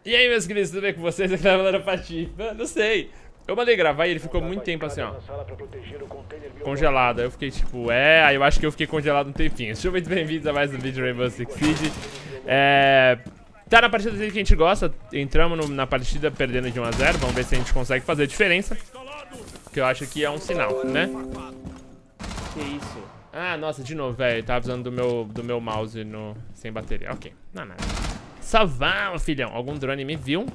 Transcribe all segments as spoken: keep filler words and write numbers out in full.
E aí, meus queridos, tudo bem com vocês? Aqui na galera Patifa. Não sei. Eu mandei gravar e ele ficou muito tempo assim, ó, congelado. Aí eu fiquei tipo, é... Aí eu acho que eu fiquei congelado um tempinho. Sejam muito bem-vindos a mais um vídeo de Rainbow Six Siege. É... Tá na partida dele que a gente gosta. Entramos no, na partida perdendo de um a zero. Vamos ver se a gente consegue fazer a diferença. Que eu acho que é um sinal, né? Que isso? Ah, nossa, de novo, velho. Tava precisando do meu, do meu mouse no... sem bateria. Ok, não é nada. Só vamos, filhão. Algum drone me viu?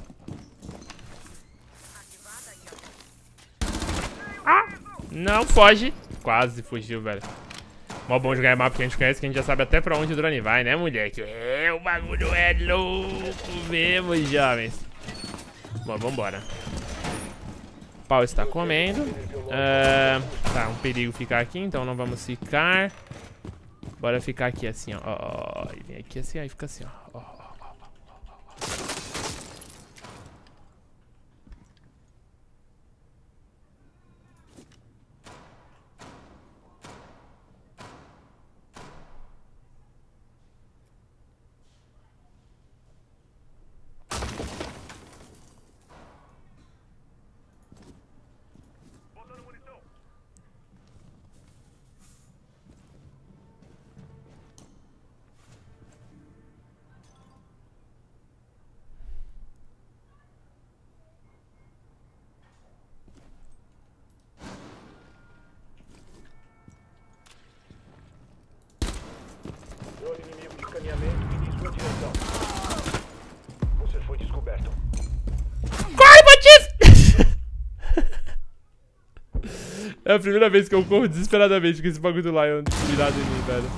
Ah! Não, foge. Quase fugiu, velho. Mó bom jogar em mapa que a gente conhece, que a gente já sabe até pra onde o drone vai, né, moleque? É, o bagulho é louco mesmo, jovens. Bom, vambora. O pau está comendo. Uh, tá, um perigo ficar aqui, então não vamos ficar. Bora ficar aqui assim, ó. Ó, e vem aqui assim, aí fica assim, ó. Ó, ó, ó, ó, ó. Drone inimigo de escaneamento indo em sua direção. Você foi descoberto. Corre, Batista! É a primeira vez que eu corro desesperadamente com esse bagulho do Lion virado em mim, velho.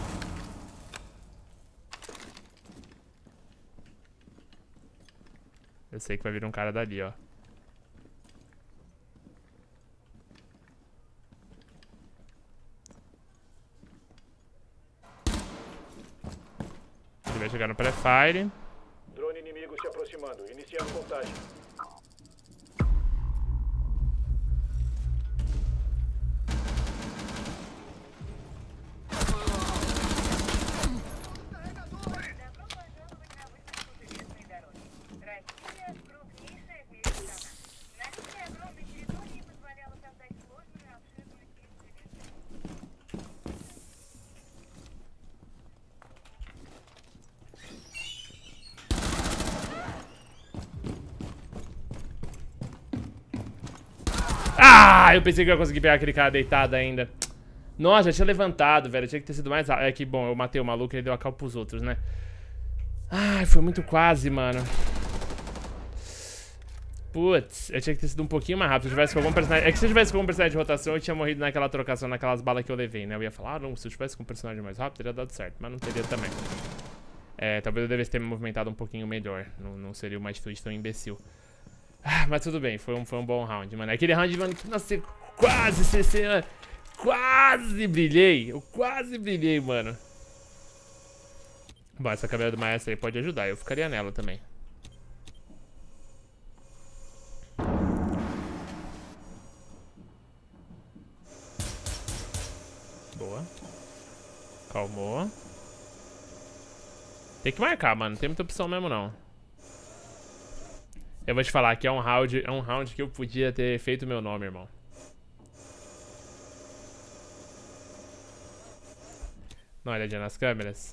Eu sei que vai vir um cara dali, ó. Ele vai chegar no pré-fire. Drone inimigo se aproximando, iniciando contagem. Ah, eu pensei que eu ia conseguir pegar aquele cara deitado ainda. Nossa, já tinha levantado, velho. Tinha que ter sido mais rápido. É que, bom, eu matei o maluco e ele deu a cal pros outros, né? Ai, foi muito quase, mano. Putz, eu tinha que ter sido um pouquinho mais rápido. Se eu tivesse com algum personagem... É que se eu tivesse com algum personagem de rotação, eu tinha morrido naquela trocação, naquelas balas que eu levei, né? Eu ia falar, ah, não, se eu tivesse com um personagem mais rápido, teria dado certo. Mas não teria também. É, talvez eu devesse ter me movimentado um pouquinho melhor. Não, não seria uma atitude tão imbecil. Ah, mas tudo bem, foi um, foi um bom round, mano. Aquele round, mano, que, nossa, eu quase, C C, mano. Quase brilhei. Eu quase brilhei, mano. Bom, essa câmera do maestro aí pode ajudar. Eu ficaria nela também. Boa. Calmou. Tem que marcar, mano. Não tem muita opção mesmo, não. Eu vou te falar que é um round, é um round que eu podia ter feito meu nome, irmão. Dá uma olhadinha nas câmeras.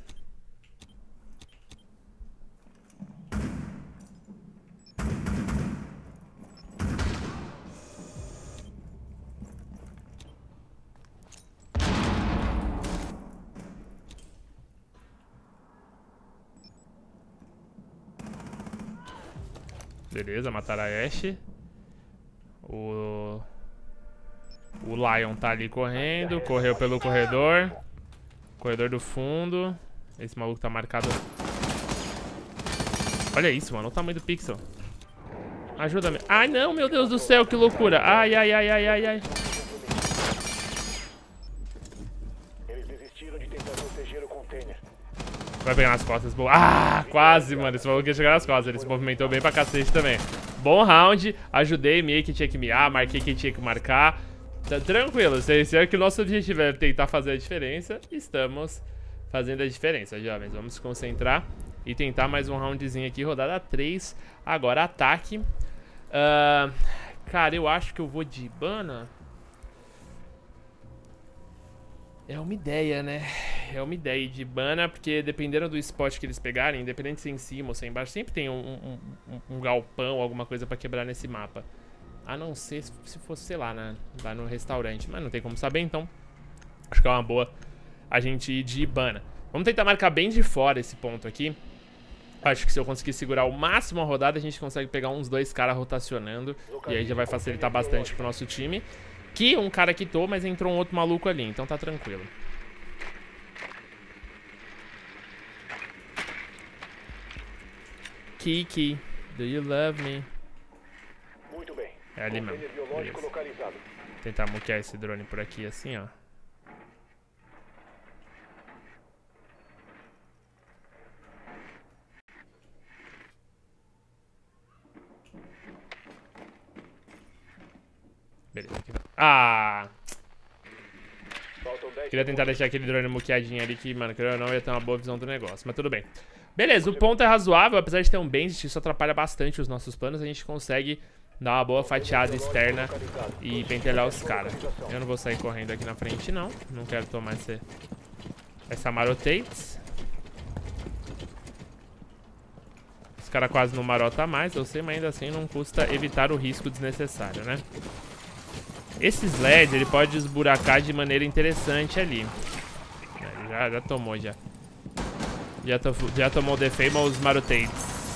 Beleza, mataram a Ashe. O... O Lion tá ali correndo. Correu pelo corredor. Corredor do fundo. Esse maluco tá marcado. Olha isso, mano. Olha o tamanho do pixel. Ajuda-me. Ai, não, meu Deus do céu, que loucura. Ai, ai, ai, ai, ai, ai. Eles desistiram de tentar proteger o container. Vai pegar nas costas, boa. Ah, quase, mano. Esse maluco ia chegar nas costas. Ele se movimentou bem pra cacete também. Bom round. Ajudei, meio que tinha que miar. Marquei que tinha que marcar. Tá tranquilo. Se, se é que o nosso objetivo é tentar fazer a diferença, estamos fazendo a diferença, jovens. Vamos se concentrar. e tentar mais um roundzinho aqui. Rodada três. Agora ataque. Uh, cara, eu acho que eu vou de Ibana. É uma ideia, né? É uma ideia de Ibana, porque dependendo do spot que eles pegarem, independente se é em cima ou se é embaixo, sempre tem um, um, um, um galpão, alguma coisa pra quebrar nesse mapa. A não ser se fosse, sei lá, né, lá no restaurante. Mas não tem como saber, então acho que é uma boa a gente ir de Ibana. Vamos tentar marcar bem de fora esse ponto aqui. Acho que se eu conseguir segurar o máximo a rodada, a gente consegue pegar uns dois caras rotacionando. E aí já vai facilitar bastante pro nosso time. Que um cara quitou, mas entrou um outro maluco ali, então tá tranquilo. Kiki, do you love me? Muito bem. É ali mesmo. Biológico localizado. Tentar muquear esse drone por aqui assim, ó. Beleza. Aqui. Ah! Queria tentar deixar aquele drone muqueadinho ali que, mano, querendo ou não, ia ter uma boa visão do negócio. Mas tudo bem. Beleza, o ponto é razoável. Apesar de ter um Bandit, isso atrapalha bastante os nossos planos. A gente consegue dar uma boa fatiada externa e pentelhar os caras. Eu não vou sair correndo aqui na frente, não. Não quero tomar esse, essa marotates. Os caras quase não marota mais, eu sei, mas ainda assim não custa evitar o risco desnecessário, né? Esse Sled, ele pode esburacar de maneira interessante ali. Já, já tomou, já. Já, to, já tomou o Defame ou os Marotates.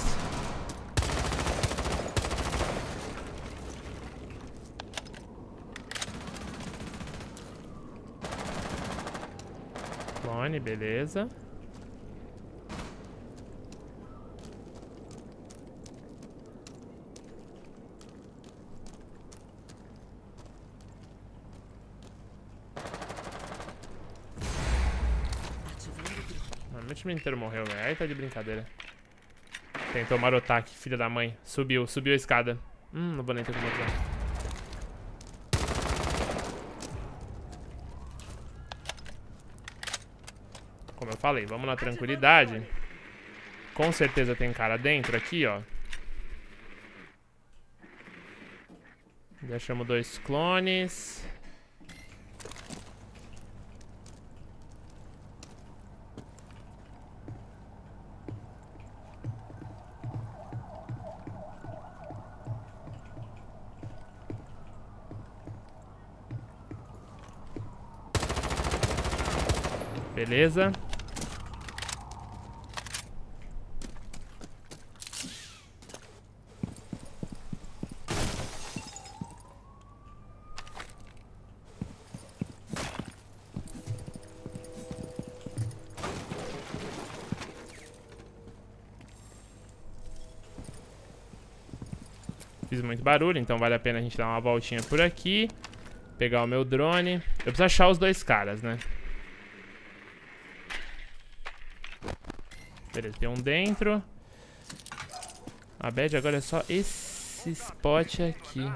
Clone, beleza. Meu time inteiro morreu, velho. Aí tá de brincadeira. Tentou marotar aqui, filha da mãe. Subiu, subiu a escada. Hum, não vou nem ter como entrar. Como eu falei, vamos na tranquilidade. Com certeza tem cara dentro aqui, ó. Deixamos dois clones. Beleza. Fiz muito barulho, então vale a pena a gente dar uma voltinha por aqui. Pegar o meu drone. Eu preciso achar os dois caras, né? Beleza, tem um dentro. A bad agora é só esse spot aqui.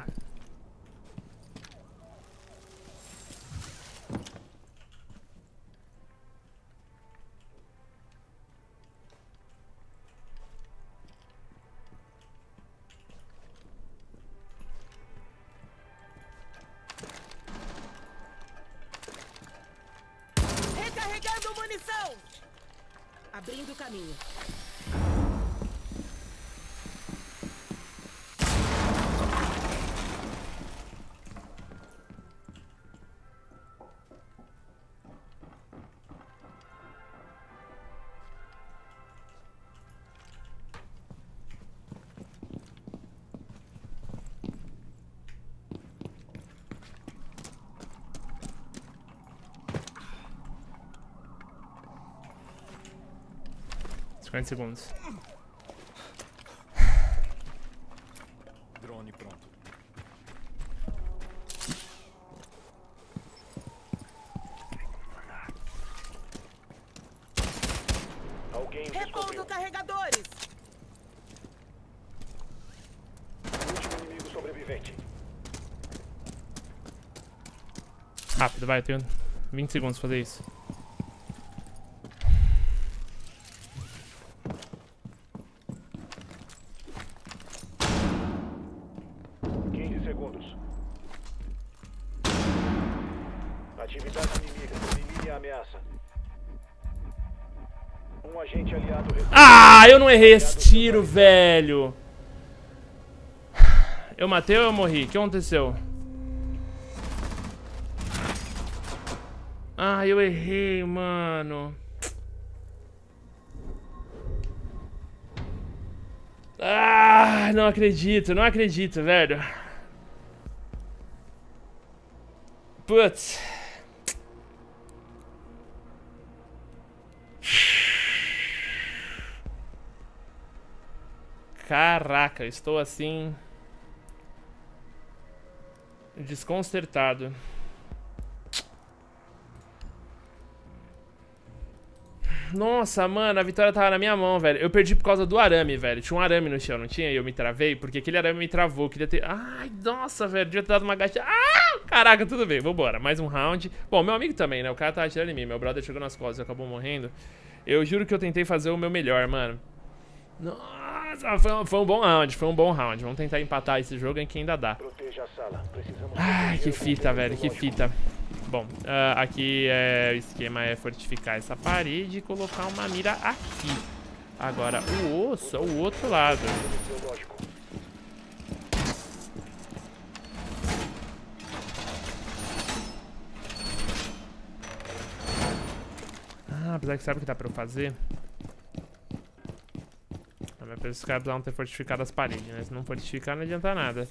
Recarregando munição! Abrindo o caminho. cinquenta segundos. Drone pronto. Alguém os Repondo descobriu. carregadores! Último inimigo sobrevivente. Rápido, vai, eu tenho vinte segundos pra fazer isso. segundos. Atividade inimiga. Elimine a ameaça. Um agente aliado restante. Ah, eu não errei esse tiro, velho. Eu matei ou eu morri? O que aconteceu? Ah, eu errei, mano. Ah, não acredito, não acredito, velho. Putz. Caraca, estou assim... desconcertado. Nossa, mano, a vitória tava na minha mão, velho. Eu perdi por causa do arame, velho. Tinha um arame no chão, não tinha? E eu me travei, porque aquele arame me travou. Queria ter... Ai, nossa, velho. Devia ter dado uma gacha... Ah, caraca, tudo bem. Vambora. Mais um round. Bom, meu amigo também, né? O cara tava atirando em mim. Meu brother chegou nas costas e acabou morrendo. Eu juro que eu tentei fazer o meu melhor, mano. Nossa, foi um, foi um bom round. Foi um bom round. Vamos tentar empatar esse jogo em que ainda dá. Proteja a sala. Precisamos Ai, que proteger o fita, velho. Que lógico. fita. Bom, uh, aqui é, o esquema é fortificar essa parede e colocar uma mira aqui. Agora, o osso é o outro lado. Biológico. Ah, apesar que sabe o que dá pra eu fazer? Ah, mas esses caras precisavam ter fortificado as paredes, né? Se não fortificar, não adianta nada.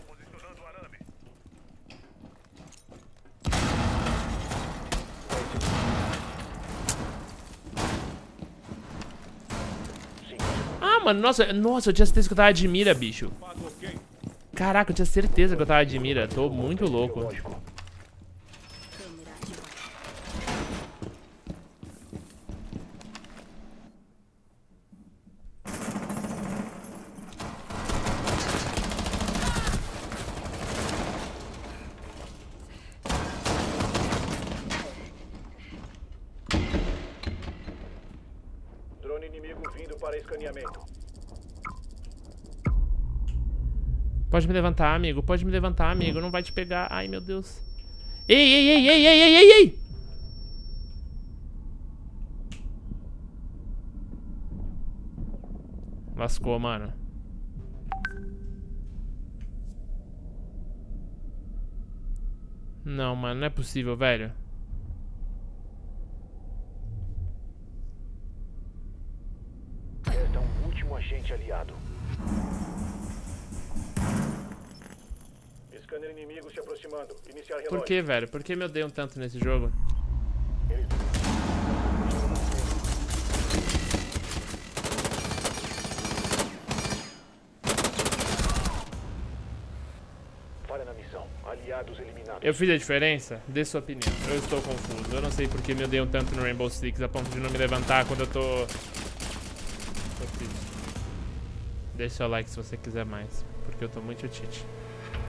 Ah, mano, nossa, nossa, eu tinha certeza que eu tava de mira, bicho. Caraca, eu tinha certeza que eu tava de mira. Tô muito louco. Biológico. Câmera ativada. Drone inimigo vindo para escaneamento. Pode me levantar, amigo. Pode me levantar, amigo. Não vai te pegar. Ai, meu Deus. Ei, ei, ei, ei, ei, ei, ei, ei. Lascou, mano. Não, mano. Não é possível, velho. Resta um último agente aliado. Scanner inimigo se aproximando. Iniciar relógio. Por que, velho? Por que me odeiam tanto nesse jogo? Eles- Falha na missão. Aliados eliminados. Eu fiz a diferença? Dê sua opinião. Eu estou confuso. Eu não sei por que me odeiam tanto no Rainbow Six a ponto de não me levantar quando eu tô... tô triste. Deixa o like se você quiser mais, porque eu tô muito tite.